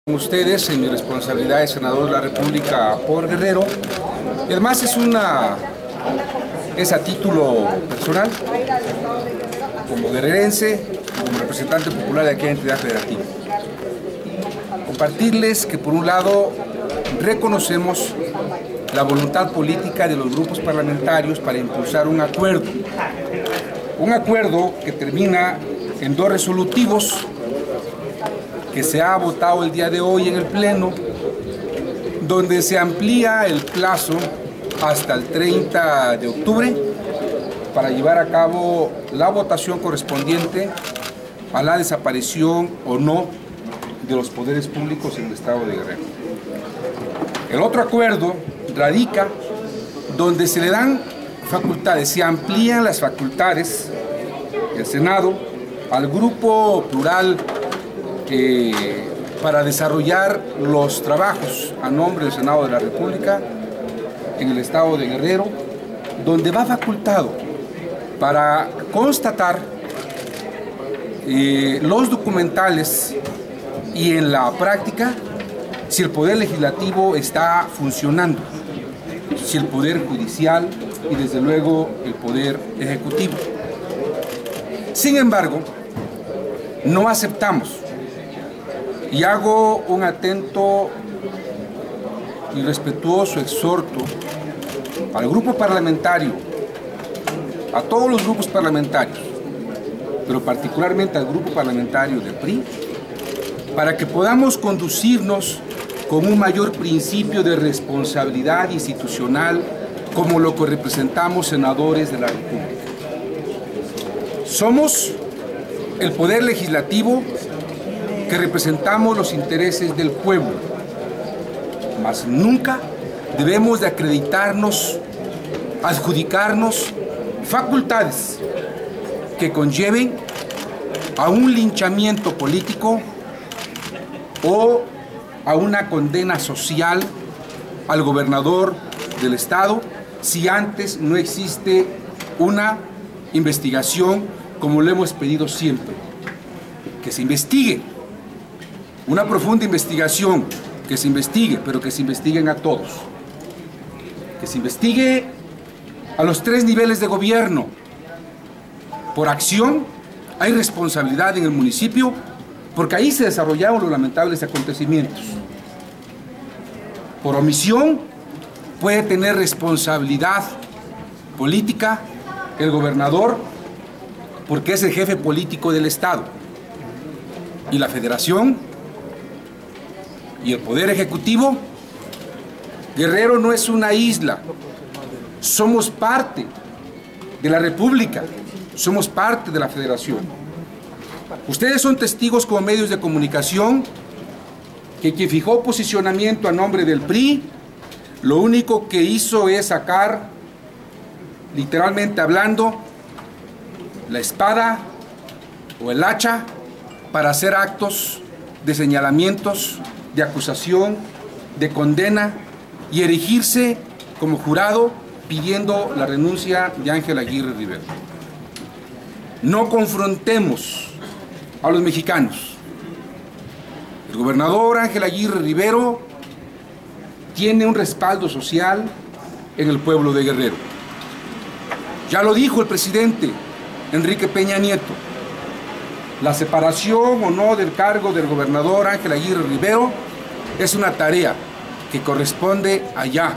Ustedes en mi responsabilidad de senador de la República por Guerrero, y además es a título personal, como guerrerense, como representante popular de aquella entidad federativa. Compartirles que por un lado reconocemos la voluntad política de los grupos parlamentarios para impulsar un acuerdo que termina en dos resolutivos que se ha votado el día de hoy en el Pleno, donde se amplía el plazo hasta el 30 de octubre para llevar a cabo la votación correspondiente a la desaparición o no de los poderes públicos en el estado de Guerrero. El otro acuerdo radica donde se le dan facultades, se amplían las facultades del Senado al grupo plural para desarrollar los trabajos a nombre del Senado de la República en el estado de Guerrero, donde va facultado para constatar los documentales y en la práctica si el Poder Legislativo está funcionando, si el Poder Judicial y desde luego el Poder Ejecutivo. Sin embargo, no aceptamos, y hago un atento y respetuoso exhorto al grupo parlamentario, a todos los grupos parlamentarios, pero particularmente al grupo parlamentario del PRI, para que podamos conducirnos con un mayor principio de responsabilidad institucional como lo que representamos senadores de la República. Somos el Poder Legislativo que representamos los intereses del pueblo, mas nunca debemos de adjudicarnos facultades que conlleven a un linchamiento político o a una condena social al gobernador del estado si antes no existe una investigación como lo hemos pedido siempre, que se investigue. Una profunda investigación, que se investigue, pero que se investiguen a todos. Que se investigue a los 3 niveles de gobierno. Por acción hay responsabilidad en el municipio, porque ahí se desarrollaron los lamentables acontecimientos. Por omisión puede tener responsabilidad política el gobernador, porque es el jefe político del estado. Y la federación y el Poder Ejecutivo. Guerrero no es una isla, somos parte de la República, somos parte de la Federación. Ustedes son testigos como medios de comunicación que quien fijó posicionamiento a nombre del PRI, lo único que hizo es sacar, literalmente hablando, la espada o el hacha para hacer actos de señalamientos, de acusación, de condena y erigirse como jurado pidiendo la renuncia de Ángel Aguirre Rivero. No confrontemos a los mexicanos. El gobernador Ángel Aguirre Rivero tiene un respaldo social en el pueblo de Guerrero. Ya lo dijo el presidente Enrique Peña Nieto. La separación o no del cargo del gobernador Ángel Aguirre Rivero es una tarea que corresponde allá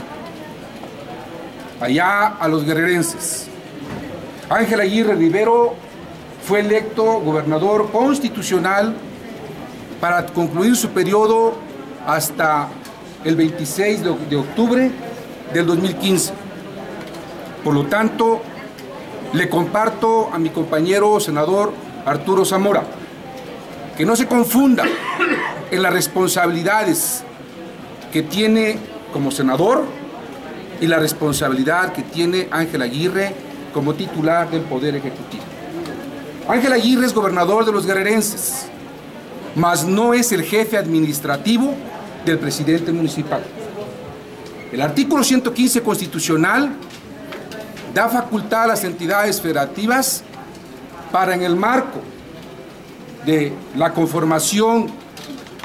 a los guerrerenses. Ángel Aguirre Rivero fue electo gobernador constitucional para concluir su periodo hasta el 26 de octubre del 2015. Por lo tanto, le comparto a mi compañero senador Arturo Zamora que no se confunda en las responsabilidades que tiene como senador y la responsabilidad que tiene Ángel Aguirre como titular del Poder Ejecutivo. Ángel Aguirre es gobernador de los guerrerenses, mas no es el jefe administrativo del presidente municipal. El artículo 115 constitucional da facultad a las entidades federativas para, en el marco de la conformación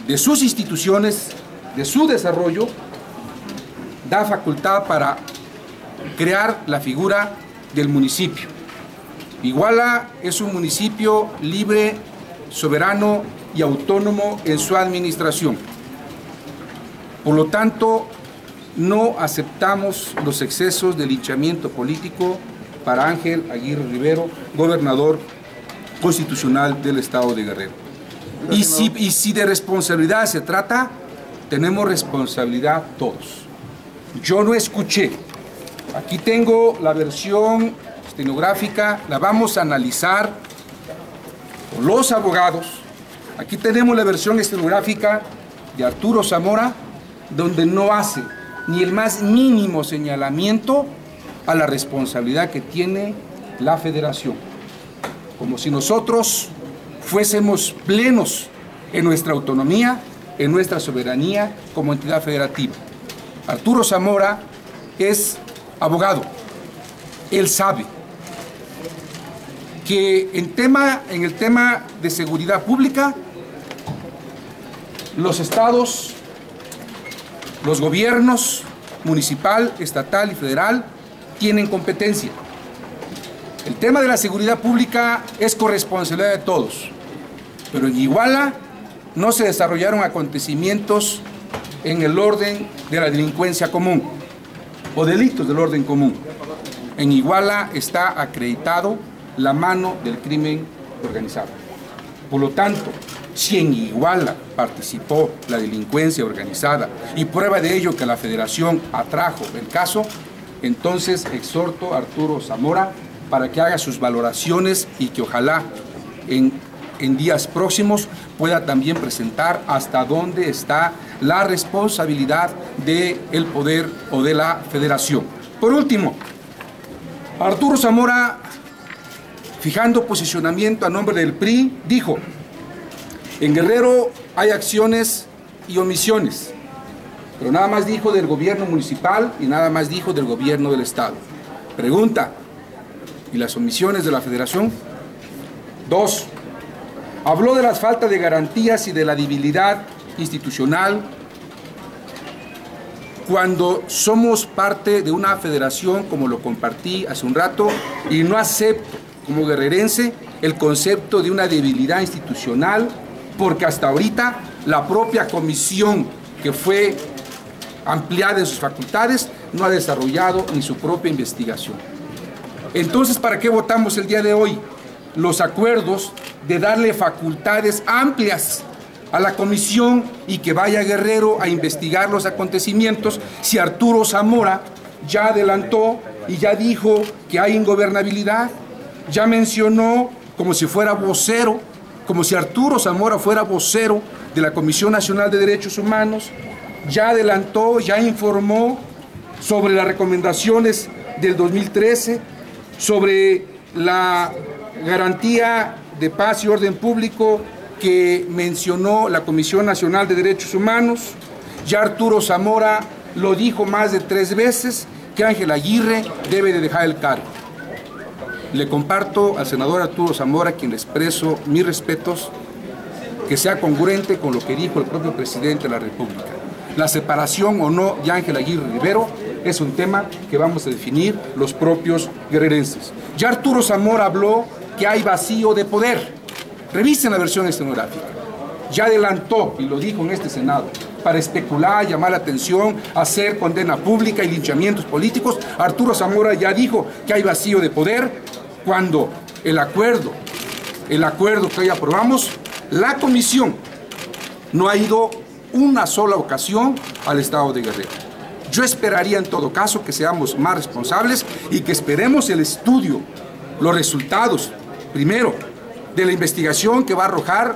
de sus instituciones, de su desarrollo, da facultad para crear la figura del municipio. Iguala es un municipio libre, soberano y autónomo en su administración. Por lo tanto, no aceptamos los excesos de linchamiento político para Ángel Aguirre Rivero, gobernador constitucional del estado de Guerrero. Y si de responsabilidad se trata, tenemos responsabilidad todos. Yo no escuché, aquí tengo la versión estenográfica, la vamos a analizar con los abogados. Aquí tenemos la versión estenográfica de Arturo Zamora, donde no hace ni el más mínimo señalamiento a la responsabilidad que tiene la federación. Como si nosotros fuésemos plenos en nuestra autonomía, en nuestra soberanía como entidad federativa. Arturo Zamora es abogado. Él sabe que en el tema de seguridad pública, los estados, los gobiernos municipal, estatal y federal tienen competencia. El tema de la seguridad pública es corresponsabilidad de todos, pero en Iguala no se desarrollaron acontecimientos en el orden de la delincuencia común o delitos del orden común. En Iguala está acreditado la mano del crimen organizado. Por lo tanto, si en Iguala participó la delincuencia organizada y prueba de ello que la federación atrajo el caso, entonces exhorto a Arturo Zamora para que haga sus valoraciones y que ojalá en días próximos pueda también presentar hasta dónde está la responsabilidad del poder o de la federación. Por último, Arturo Zamora, fijando posicionamiento a nombre del PRI, dijo: en Guerrero hay acciones y omisiones, pero nada más dijo del gobierno municipal y nada más dijo del gobierno del estado. Pregunta: ¿y las omisiones de la federación? 2. Habló de las faltas de garantías y de la debilidad institucional cuando somos parte de una federación, como lo compartí hace un rato, y no acepto como guerrerense el concepto de una debilidad institucional, porque hasta ahorita la propia comisión que fue ampliada en sus facultades no ha desarrollado ni su propia investigación. Entonces, ¿para qué votamos el día de hoy los acuerdos de darle facultades amplias a la comisión y que vaya Guerrero a investigar los acontecimientos si Arturo Zamora ya adelantó y ya dijo que hay ingobernabilidad? Ya mencionó, como si fuera vocero, como si Arturo Zamora fuera vocero de la Comisión Nacional de Derechos Humanos, ya adelantó, ya informó sobre las recomendaciones del 2013, sobre la garantía de paz y orden público que mencionó la Comisión Nacional de Derechos Humanos. Ya Arturo Zamora lo dijo más de 3 veces, que Ángel Aguirre debe de dejar el cargo. Le comparto al senador Arturo Zamora, quien le expreso mis respetos, que sea congruente con lo que dijo el propio presidente de la República. La separación o no de Ángel Aguirre Rivero es un tema que vamos a definir los propios guerrerenses. Ya Arturo Zamora habló que hay vacío de poder. Revisen la versión estenográfica. Ya adelantó, y lo dijo en este Senado, para especular, llamar la atención, hacer condena pública y linchamientos políticos. Arturo Zamora ya dijo que hay vacío de poder cuando el acuerdo que hoy aprobamos, la comisión no ha ido una sola ocasión al estado de Guerrero. Yo esperaría en todo caso que seamos más responsables y que esperemos el estudio, los resultados, primero, de la investigación que va a arrojar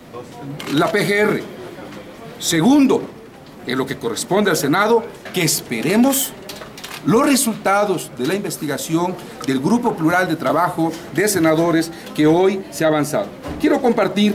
la PGR. Segundo, en lo que corresponde al Senado, que esperemos los resultados de la investigación del Grupo Plural de Trabajo de Senadores que hoy se ha avanzado. Quiero compartir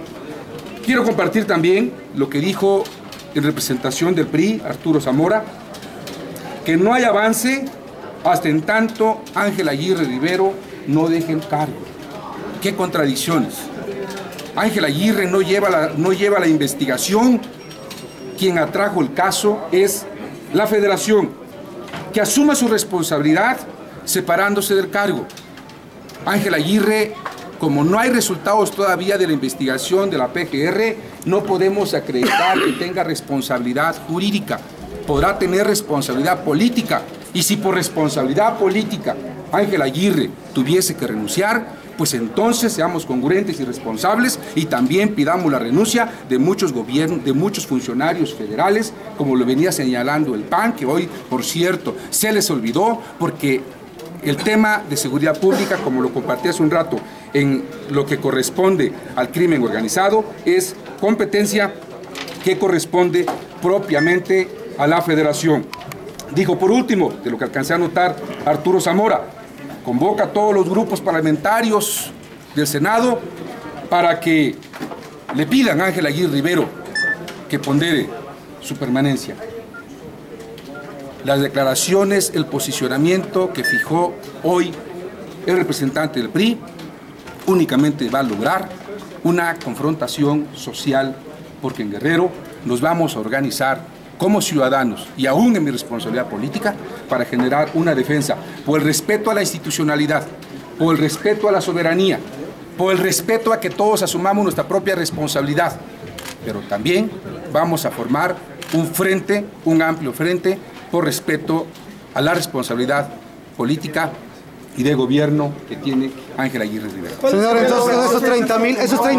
también lo que dijo en representación del PRI, Arturo Zamora, que no hay avance hasta en tanto Ángel Aguirre Rivero no deje el cargo. ¡Qué contradicciones! Ángel Aguirre no lleva la investigación. Quien atrajo el caso es la Federación, que asuma su responsabilidad separándose del cargo. Ángel Aguirre, como no hay resultados todavía de la investigación de la PGR, no podemos acreditar que tenga responsabilidad jurídica. Podrá tener responsabilidad política, y si por responsabilidad política Ángel Aguirre tuviese que renunciar, pues entonces seamos congruentes y responsables y también pidamos la renuncia de muchos gobiernos, de muchos funcionarios federales, como lo venía señalando el PAN, que hoy, por cierto, se les olvidó porque el tema de seguridad pública, como lo compartí hace un rato, en lo que corresponde al crimen organizado, es competencia que corresponde propiamente a la Federación. Dijo por último, de lo que alcancé a notar, Arturo Zamora, convoca a todos los grupos parlamentarios del Senado para que le pidan a Ángel Aguirre Rivero que pondere su permanencia. Las declaraciones, el posicionamiento que fijó hoy el representante del PRI únicamente va a lograr una confrontación social, porque en Guerrero nos vamos a organizar como ciudadanos y aún en mi responsabilidad política para generar una defensa por el respeto a la institucionalidad, por el respeto a la soberanía, por el respeto a que todos asumamos nuestra propia responsabilidad, pero también vamos a formar un frente, un amplio frente, por respeto a la responsabilidad política y de gobierno que tiene Ángel Aguirre Rivero. Señor, entonces esos 30,000,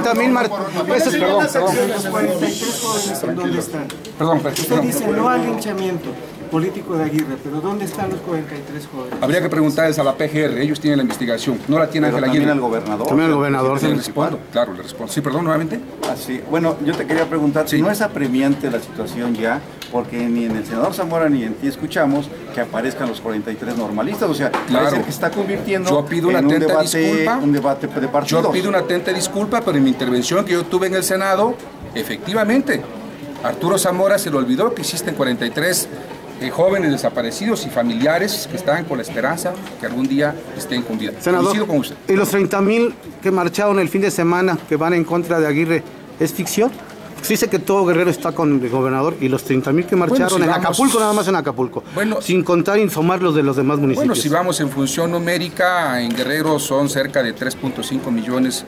¿dónde están? Perdón. Usted dice no al linchamiento político de Aguirre, pero ¿dónde están los 43 jóvenes? Habría que preguntarles a la PGR, ellos tienen la investigación, no la tiene Ángel Aguirre. ¿También al gobernador? También al gobernador. Sí, le respondo, claro, le respondo. Sí, perdón, nuevamente. Sí. Bueno, yo te quería preguntar, Sí. ¿no es apremiante la situación ya? Porque ni en el senador Zamora ni en ti escuchamos que aparezcan los 43 normalistas, o sea, Claro. parece que está convirtiendo Yo pido una en un atenta debate de partidos. Yo pido una atenta disculpa, pero en mi intervención que yo tuve en el Senado, efectivamente, Arturo Zamora se le olvidó que existen 43 jóvenes desaparecidos y familiares que están con la esperanza que algún día estén con vida. Senador, Coincido con usted. ¿y los 30,000 que marcharon el fin de semana, que van en contra de Aguirre, es ficción? Se dice que todo Guerrero está con el gobernador y los 30,000 que marcharon si en vamos- Acapulco, nada más en Acapulco, Bueno, sin contar y sumar los de los demás municipios. Bueno, si vamos en función numérica, en Guerrero son cerca de 3.5 millones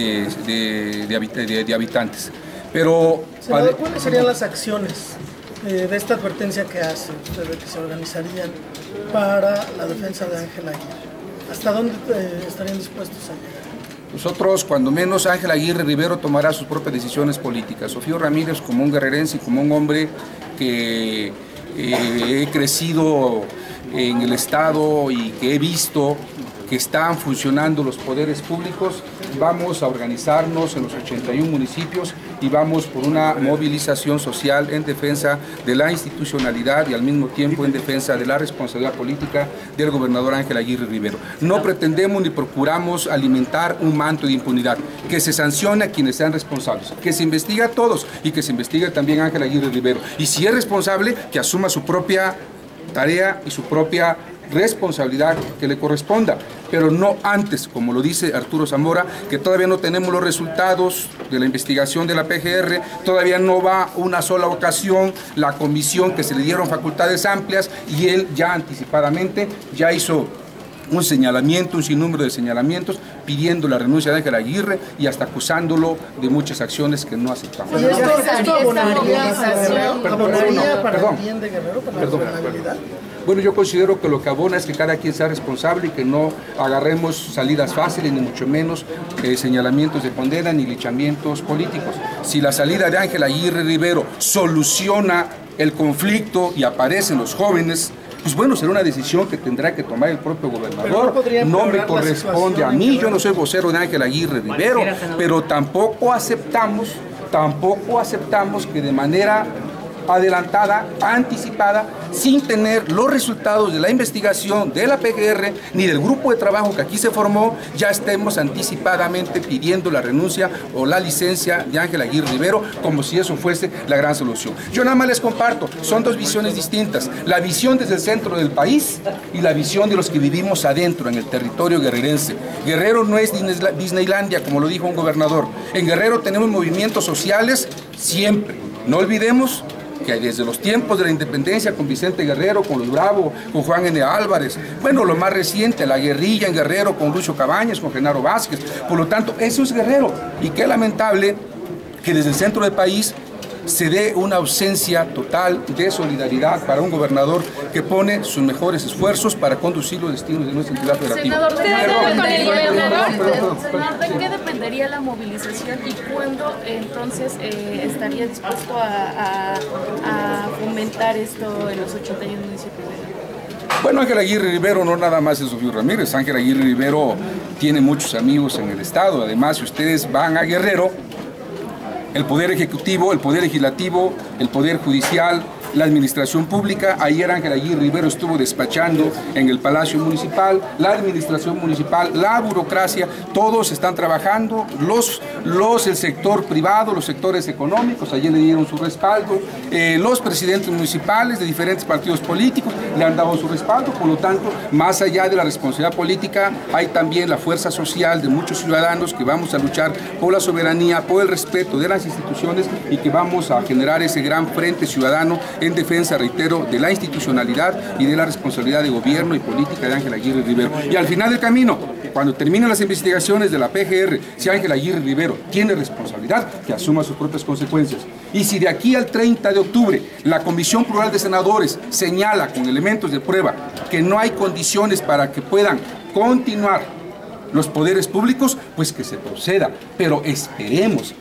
de habitantes. Pero Senador, ¿cuáles serían las acciones de esta advertencia que hace usted de que se organizarían para la defensa de Ángel Aguirre? ¿Hasta dónde estarían dispuestos a llegar? nosotros, cuando menos, Ángel Aguirre Rivero tomará sus propias decisiones políticas. Sofío Ramírez, como un guerrerense y como un hombre que he crecido en el Estado y que he visto que están funcionando los poderes públicos, vamos a organizarnos en los 81 municipios y vamos por una movilización social en defensa de la institucionalidad y al mismo tiempo en defensa de la responsabilidad política del gobernador Ángel Aguirre Rivero. No pretendemos ni procuramos alimentar un manto de impunidad, que se sancione a quienes sean responsables, que se investigue a todos y que se investigue también a Ángel Aguirre Rivero. Y si es responsable, que asuma su propia tarea y su propia responsabilidad que le corresponda, pero no antes, como lo dice Arturo Zamora, que todavía no tenemos los resultados de la investigación de la PGR, todavía no va una sola ocasión la comisión que se le dieron facultades amplias y él ya anticipadamente ya hizo un señalamiento, un sinnúmero de señalamientos, pidiendo la renuncia de Ángel Aguirre y hasta acusándolo de muchas acciones que no aceptamos. ¿Y esto abonaría para Perdón. el bien de Guerrero, para la gobernabilidad? Bueno, yo considero que lo que abona es que cada quien sea responsable y que no agarremos salidas fáciles, ni mucho menos señalamientos de condena ni linchamientos políticos. Si la salida de Ángel Aguirre Rivero soluciona el conflicto y aparecen los jóvenes, pues bueno, será una decisión que tendrá que tomar el propio gobernador. No me corresponde a mí, yo no soy vocero de Ángel Aguirre Rivero, pero tampoco aceptamos que de manera adelantada, anticipada, sin tener los resultados de la investigación de la PGR ni del grupo de trabajo que aquí se formó, ya estemos anticipadamente pidiendo la renuncia o la licencia de Ángel Aguirre Rivero, como si eso fuese la gran solución. Yo nada más les comparto, son dos visiones distintas, la visión desde el centro del país y la visión de los que vivimos adentro, en el territorio guerrerense. Guerrero no es Disneylandia, como lo dijo un gobernador. En Guerrero tenemos movimientos sociales siempre. No olvidemos que desde los tiempos de la independencia con Vicente Guerrero, con los Bravo, con Juan N. Álvarez, bueno, lo más reciente, la guerrilla en Guerrero con Lucho Cabañas, con Genaro Vázquez, por lo tanto, eso es Guerrero, y qué lamentable que desde el centro del país se dé una ausencia total de solidaridad para un gobernador que pone sus mejores esfuerzos para conducir los destinos de nuestra entidad federativa. Senador, ¿de qué dependería la movilización y cuándo entonces estaría dispuesto a fomentar esto en los 81 municipios de Guerrero? Bueno, Ángel Aguirre Rivero no nada más es Sofío Ramírez. Ángel Aguirre Rivero tiene muchos amigos en el estado. Además, si ustedes van a Guerrero, el Poder Ejecutivo, el Poder Legislativo, el Poder Judicial, la Administración Pública, ayer Ángel Aguirre Rivero estuvo despachando en el Palacio Municipal, la Administración Municipal, la burocracia, todos están trabajando, el sector privado, los sectores económicos, ayer le dieron su respaldo, los presidentes municipales de diferentes partidos políticos le han dado su respaldo, por lo tanto, más allá de la responsabilidad política, hay también la fuerza social de muchos ciudadanos que vamos a luchar por la soberanía, por el respeto de las instituciones y que vamos a generar ese gran frente ciudadano en defensa, reitero, de la institucionalidad y de la responsabilidad de gobierno y política de Ángel Aguirre Rivero. Y al final del camino, cuando terminen las investigaciones de la PGR, si Ángel Aguirre Rivero tiene responsabilidad, que asuma sus propias consecuencias. Y si de aquí al 30 de octubre la Comisión Plural de Senadores señala con elementos de prueba que no hay condiciones para que puedan continuar los poderes públicos, pues que se proceda, pero esperemos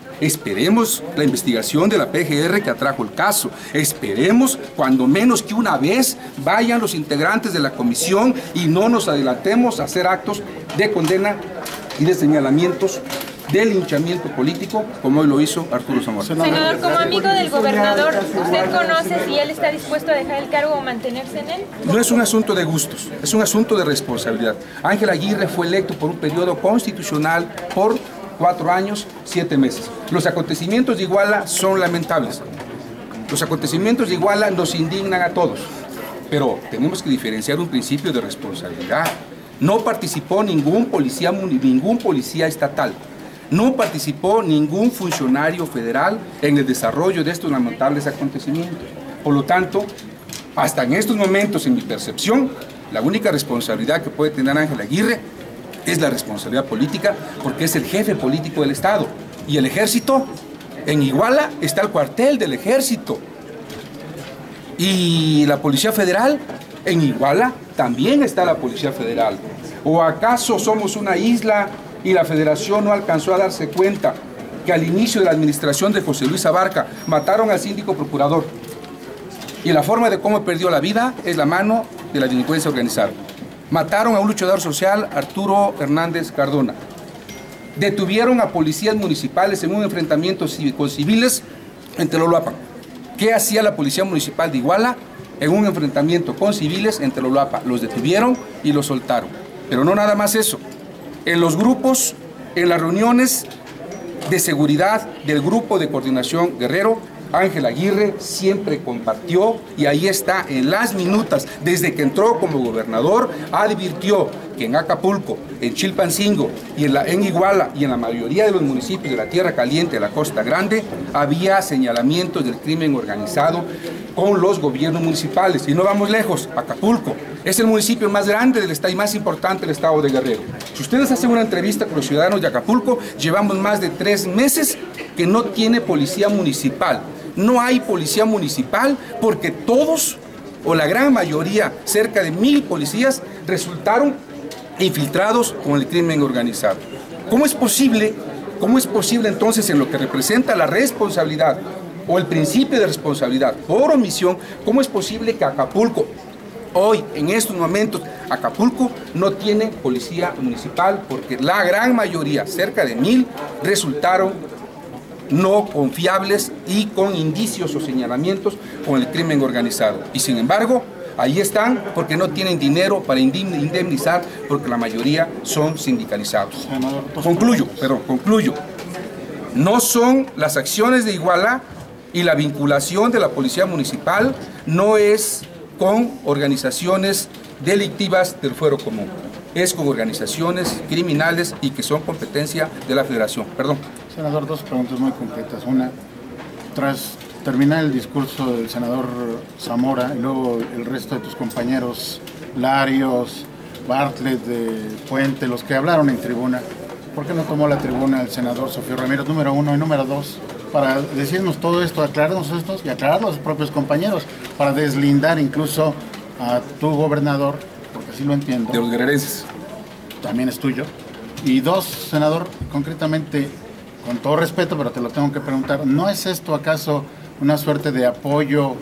la investigación de la PGR que atrajo el caso. Esperemos, cuando menos que una vez, vayan los integrantes de la comisión y no nos adelantemos a hacer actos de condena y de señalamientos de linchamiento político, como hoy lo hizo Arturo Zamora. Senador, como amigo del gobernador, ¿usted conoce si él está dispuesto a dejar el cargo o mantenerse en él? No es un asunto de gustos, es un asunto de responsabilidad. Ángel Aguirre fue electo por un periodo constitucional por 4 años, 7 meses. Los acontecimientos de Iguala son lamentables. Los acontecimientos de Iguala nos indignan a todos, pero tenemos que diferenciar un principio de responsabilidad. No participó ningún policía estatal, no participó ningún funcionario federal en el desarrollo de estos lamentables acontecimientos. Por lo tanto, hasta en estos momentos, en mi percepción, la única responsabilidad que puede tener Ángel Aguirre es la responsabilidad política, porque es el jefe político del Estado. Y el ejército, en Iguala está el cuartel del ejército. Y la Policía Federal, en Iguala también está la Policía Federal. ¿O acaso somos una isla y la Federación no alcanzó a darse cuenta que al inicio de la administración de José Luis Abarca mataron al síndico procurador? Y la forma de cómo perdió la vida es la mano de la delincuencia organizada. Mataron a un luchador social, Arturo Hernández Cardona. Detuvieron a policías municipales en un enfrentamiento con civiles en Telolapan. ¿Qué hacía la Policía Municipal de Iguala en un enfrentamiento con civiles en Telolapan? Los detuvieron y los soltaron. Pero no nada más eso. En los grupos, en las reuniones de seguridad del Grupo de Coordinación Guerrero, Ángel Aguirre siempre compartió, y ahí está en las minutas, desde que entró como gobernador, advirtió que en Acapulco, en Chilpancingo, y en Iguala y en la mayoría de los municipios de la Tierra Caliente, de la Costa Grande, había señalamientos del crimen organizado con los gobiernos municipales. Y no vamos lejos, Acapulco es el municipio más grande del estado y más importante del estado de Guerrero. Si ustedes hacen una entrevista con los ciudadanos de Acapulco, llevamos más de 3 meses que no tiene policía municipal. No hay policía municipal porque todos, o la gran mayoría, cerca de 1000 policías, resultaron infiltrados con el crimen organizado. ¿Cómo es posible entonces, en lo que representa la responsabilidad o el principio de responsabilidad por omisión, cómo es posible que Acapulco, hoy, en estos momentos, Acapulco no tiene policía municipal? Porque la gran mayoría, cerca de 1000, resultaron no confiables y con indicios o señalamientos con el crimen organizado. Y sin embargo, ahí están porque no tienen dinero para indemnizar, porque la mayoría son sindicalizados. Concluyo. No son las acciones de Iguala y la vinculación de la Policía Municipal no es con organizaciones delictivas del fuero común, es con organizaciones criminales y que son competencia de la Federación. Perdón. Senador, dos preguntas muy concretas. Una, tras terminar el discurso del senador Zamora y luego el resto de tus compañeros, Larios, Bartlett, de Puente, los que hablaron en tribuna, ¿por qué no tomó la tribuna el senador Sofío Ramírez, número uno, y número dos, para decirnos todo esto, aclararnos esto y aclarar a los propios compañeros, para deslindar incluso a tu gobernador, porque así lo entiendo. De los guerrerenses. También es tuyo. Y dos, senador, concretamente, con todo respeto, pero te lo tengo que preguntar, ¿no es esto acaso una suerte de apoyo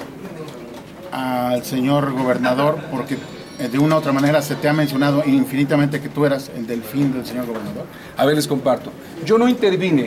al señor gobernador? Porque de una u otra manera se te ha mencionado infinitamente que tú eras el delfín del señor gobernador. A ver, les comparto. Yo no intervine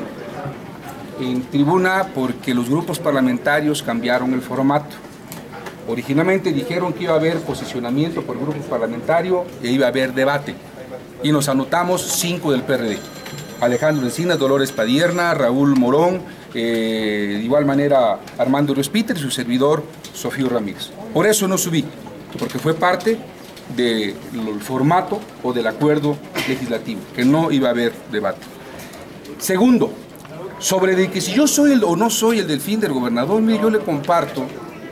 en tribuna porque los grupos parlamentarios cambiaron el formato. Originalmente dijeron que iba a haber posicionamiento por grupo parlamentario e iba a haber debate. Y nos anotamos 5 del PRD. Alejandro Encinas, Dolores Padierna, Raúl Morón, de igual manera Armando Ruiz-Peter y su servidor Sofío Ramírez. Por eso no subí, porque fue parte del formato o del acuerdo legislativo, que no iba a haber debate. Segundo, sobre de que si yo soy o no soy el delfín del gobernador, mire, yo le comparto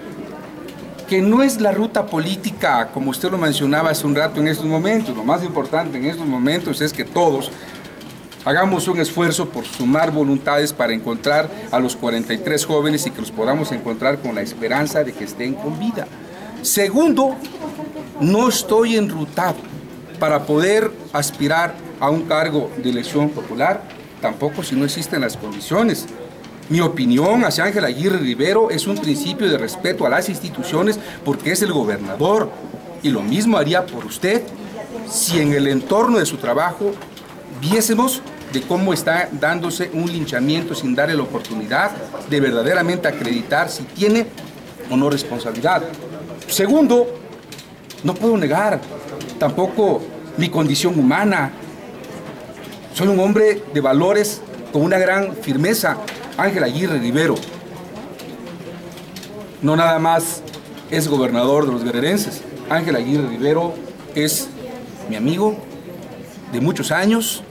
que no es la ruta política, como usted lo mencionaba hace un rato en estos momentos. Lo más importante en estos momentos es que todos hagamos un esfuerzo por sumar voluntades para encontrar a los 43 jóvenes y que los podamos encontrar con la esperanza de que estén con vida. Segundo, no estoy enrutado para poder aspirar a un cargo de elección popular, tampoco si no existen las condiciones. Mi opinión hacia Ángel Aguirre Rivero es un principio de respeto a las instituciones porque es el gobernador. Y lo mismo haría por usted si en el entorno de su trabajo viésemos de cómo está dándose un linchamiento sin darle la oportunidad de verdaderamente acreditar si tiene o no responsabilidad. Segundo, no puedo negar tampoco mi condición humana. Soy un hombre de valores con una gran firmeza. Ángel Aguirre Rivero no nada más es gobernador de los guerrerenses. Ángel Aguirre Rivero es mi amigo de muchos años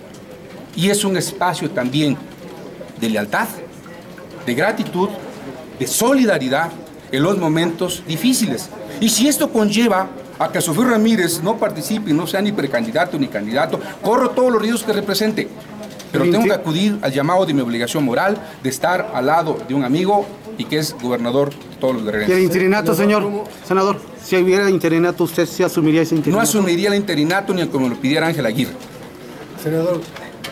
y es un espacio también de lealtad, de gratitud, de solidaridad en los momentos difíciles. Y si esto conlleva a que Sofío Ramírez no participe y no sea ni precandidato ni candidato, corro todos los riesgos que represente. Pero tengo que acudir al llamado de mi obligación moral de estar al lado de un amigo y que es gobernador de todos los guerrerenses. ¿Y el interinato, señor senador? Si hubiera interinato, ¿usted sí asumiría ese interinato? No asumiría el interinato ni como lo pidiera Ángel Aguirre. Senador,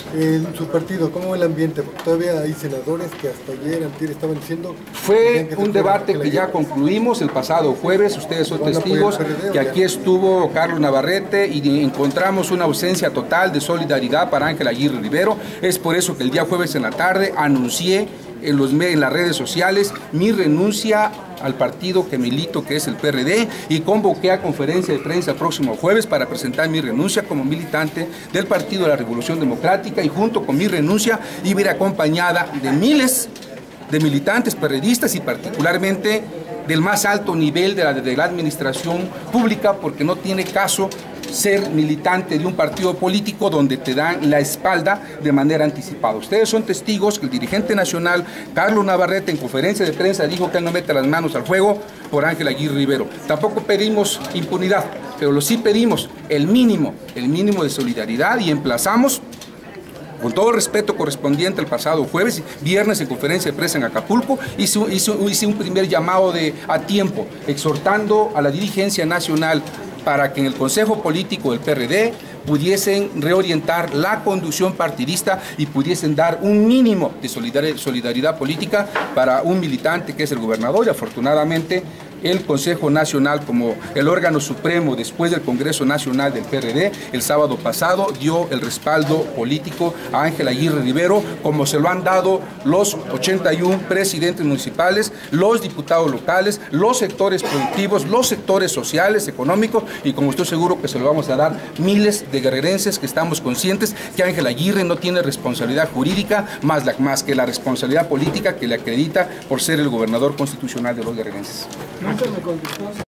en su partido, ¿cómo es el ambiente? Porque todavía hay senadores que hasta ayer, antier, estaban diciendo... Fue un debate que ya concluimos el pasado jueves, ustedes son testigos, que aquí estuvo Carlos Navarrete y encontramos una ausencia total de solidaridad para Ángel Aguirre Rivero. Es por eso que el día jueves en la tarde anuncié en las redes sociales mi renuncia al partido que milito, que es el PRD, y convoqué a conferencia de prensa el próximo jueves para presentar mi renuncia como militante del Partido de la Revolución Democrática, y junto con mi renuncia iba a ir acompañada de miles de militantes perredistas y particularmente del más alto nivel de la administración pública, porque no tiene caso ser militante de un partido político donde te dan la espalda de manera anticipada. Ustedes son testigos que el dirigente nacional, Carlos Navarrete, en conferencia de prensa dijo que él no mete las manos al fuego por Ángel Aguirre Rivero. Tampoco pedimos impunidad, pero sí pedimos el mínimo de solidaridad y emplazamos, con todo el respeto correspondiente, el pasado jueves, viernes en conferencia de prensa en Acapulco, hice un primer llamado a tiempo, exhortando a la dirigencia nacional para que en el Consejo Político del PRD pudiesen reorientar la conducción partidista y pudiesen dar un mínimo de solidaridad política para un militante que es el gobernador, y afortunadamente el Consejo Nacional como el órgano supremo después del Congreso Nacional del PRD, el sábado pasado dio el respaldo político a Ángel Aguirre Rivero, como se lo han dado los 81 presidentes municipales, los diputados locales, los sectores productivos, los sectores sociales, económicos, y como estoy seguro que se lo vamos a dar miles de guerrerenses que estamos conscientes que Ángel Aguirre no tiene responsabilidad jurídica más que la responsabilidad política que le acredita por ser el gobernador constitucional de los guerrerenses. Nunca me contestó.